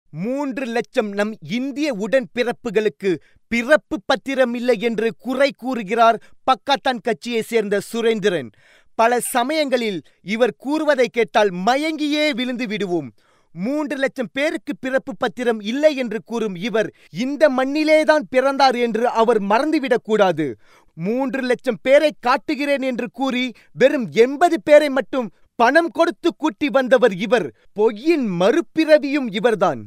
3 லட்சம் நம் இந்திய உடன்பிறப்புகளுக்கு பிறப்பு பத்திரம் இல்லை என்று குறை கூறுகிறார் பக்காத்தான் கட்சியைச் சேர்ந்த சுரேந்திரன். பல சமயங்களில் இவர் கூறுவதை கேட்டால் மயங்கியே விழுந்து விடுவோம். 3 லட்சம் பேருக்கு பிறப்பு பத்திரம் இல்லை என்று கூறும் இவர் இந்த மண்ணிலேதான் பிறந்தார் என்று அவர் மறந்துவிடக்கூடாது. 3 லட்சம் பேரை காட்டுகிறேன் என்று கூறி வெறும் 80 பேரை மட்டும் பணம் கொடுத்து கூட்டி வந்தவர் இவர். பொய்யின் மறுபிறவியும் இவர்தான்.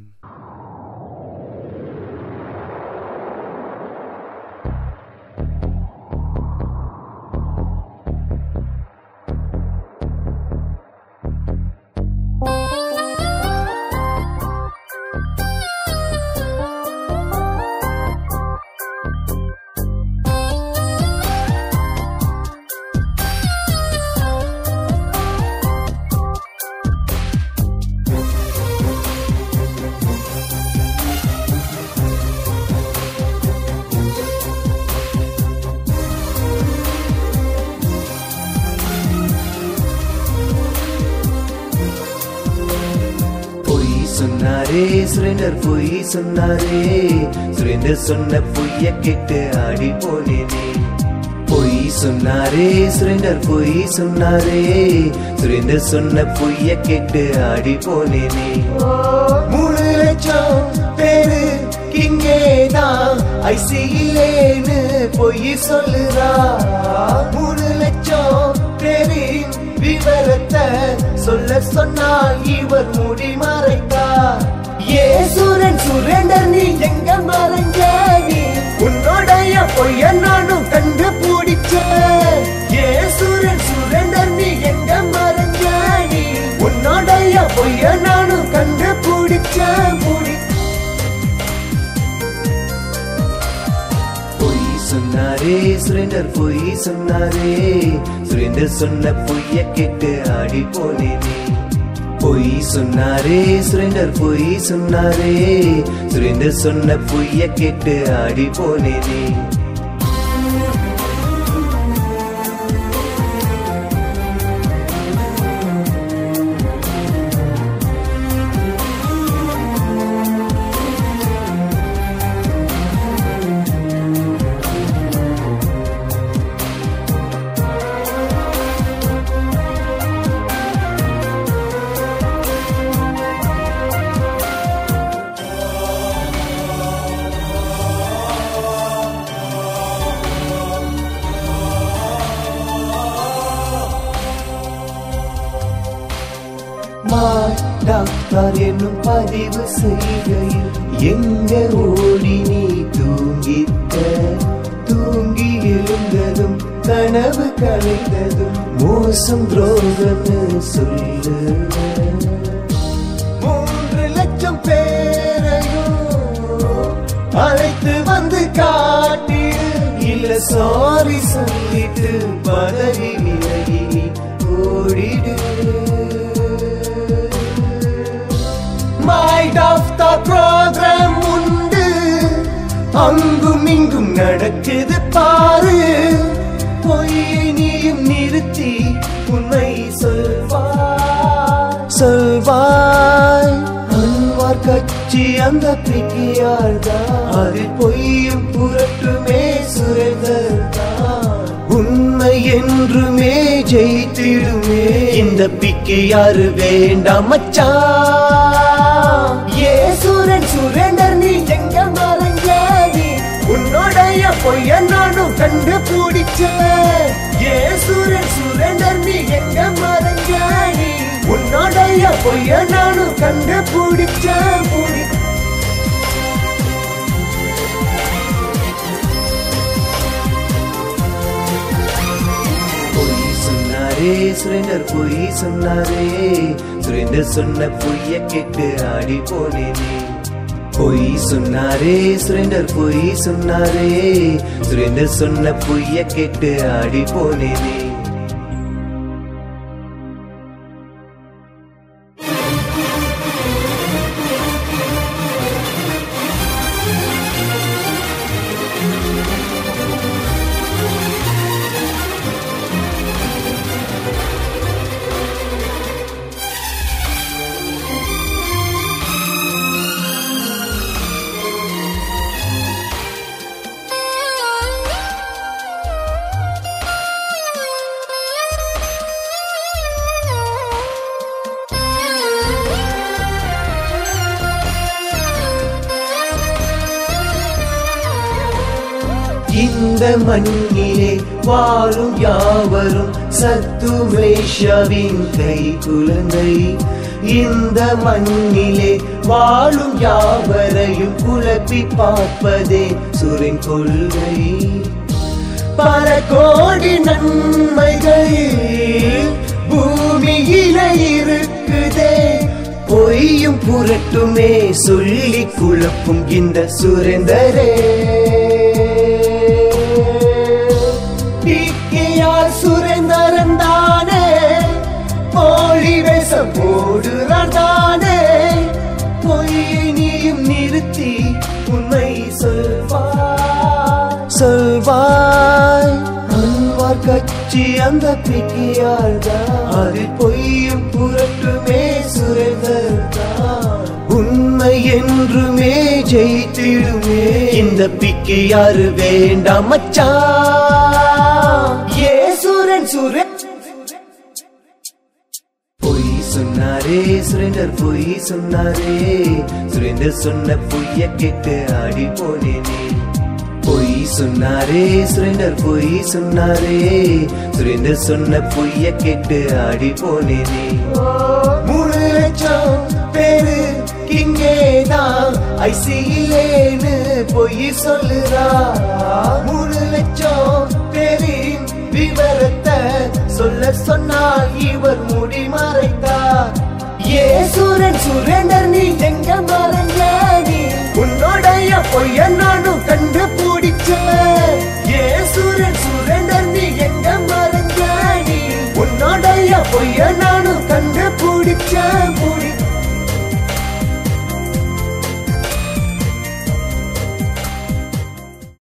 சுரேந்தர் பொய் சொன்னாரே, சுரேந்தர் சொன்ன பொய்ய கேட்டு ஆடி போனேனே. பொய் சொன்னாரே சுரேந்தர் பொய் சொன்னாரே, சுரேந்தர் சொன்ன பொய்ய கேட்டு ஆடி போனேனே. 3 லட்சம் பேரு இங்கேதான் ஐசியிலேன்னு பொய் சொல்லுறா. 3 லட்சம் பேரின் விவரத்தை சொல்ல சொன்னால் இவர் மூடி மறைத்தார். ஏசுரன் சுரேந்தர் நீ எங்க மறைஞ்ச? நீ உன்னோடைய பொய்ய நானும் கண்டுபிடிச்சேன். ஏசுரன் சுரேந்தர் நீ எங்க மறைஞ்ச? நீ உன்னோடைய பொய்ய நானும் கண்டுபிடிச்சேன். பொய் சொன்னாரே சுரேந்தர் பொய் சொன்னாரே, சுரேந்தர் சொன்ன பொய்ய கேட்டு ஆடி போனேனே. பொய் சொன்னாரே சுரேந்தர் பொய் சொன்னாரே, சுரேந்தர் சொன்ன பொய்ய கேட்டு ஆடி போனேனே. டாக்டர் என்னும் பதிவு செய்கையில் எங்க ஓடி நீ தூங்கிட்ட? தூங்கி எழுந்ததும் கனவு கலைந்ததும் மோசம் துரோகம்னு சொல்லு. 3 லட்சம் பேரையும் அழைத்து வந்து காட்டிடு, இல்ல சாரி சொல்லிட்டு பதவி விலகி ஓடிடு. ப்ரோகிராம் உண்டு, அங்கும் இங்கும் நடக்குது பாரு. பொய்யை நீயும் நிறுத்தி உண்மை சொல்வாய். அன்வார் கட்சி அந்த பிக்கியார் தான், அதில் பொய்யும் புரட்டுமே சுரேந்தர் தான். உண்மை என்றுமே ஜெயித்திடுமே, இந்த பிக்கியாரு வேண்டாம் மச்சான். ஏசுரன் சுரேந்தர் நீ எங்க மறைஞ்ச? நீ உன்னோடைய பொய்ய நானும் கண்டுபிடிச்சேன். ஏசுரன் சுரேந்தர் நீ எங்க மறைஞ்ச? நீ உன்னோடைய பொய்ய நானும் கண்டுபிடிச்சேன். சுரேந்தர் பொய் சொன்னாரே, சுரேந்தர் சொன்ன பொய்ய கேட்டு ஆடி போனேனே. பொய் சொன்னாரே சுரேந்தர் பொய் சொன்னாரே, சுரேந்தர் சொன்ன பொய்ய கேட்டு ஆடி போனேனே. இந்த மண்ணிலே வாழும் யாவரும் சத்துமேஷாவின் கை குழந்தை. இந்த மண்ணிலே வாழும் யாவரையும் குழப்பி பார்ப்பதே சுரின் கொள்கை. பல கோடி நன்மைகள் பூமியில இருக்குதே, பொய்யும் புரட்டுமே சொல்லி குழப்பும் இந்த சுரேந்தரே. பிக்கையார் சுரேந்தரன் தானே, போலி வேஷம் போடுறான் தானே. பொய்யை நீயும் நிறுத்தி உண்மை சொல்வாய். அன்வார் கட்சி அந்த பிக்கையார் தான், அதில் பொய்யும் புரட்டுமே சுரேந்தர் தான். உண்மை என்றுமே ஜெயித்திடுமே, இந்த பிக்கையாரு வேண்டாம் மச்சான். ஏ சுரேன் சுரேன் பொய் சொன்னாரே சுரேந்தர், பொய் சொன்னாரே. சுரேந்தர் சொன்ன பொய்ய கேட்டு ஆடி போனேனே. பொய் சொன்னாரே சுரேந்தர், பொய் சொன்னாரே. சுரேந்தர் சொன்ன பொய்ய கேட்டு ஆடி போனேனே. 3 லட்சம் பேரு இங்கேதான் ஐசியிலேன்னு பொய் சொல்லுறா. 3 லட்சம் பேரின் விவரத்தை சொல்ல சொன்னால் இவர் மூடி மறைத்தார். ஏ சுரேன் சுரேன்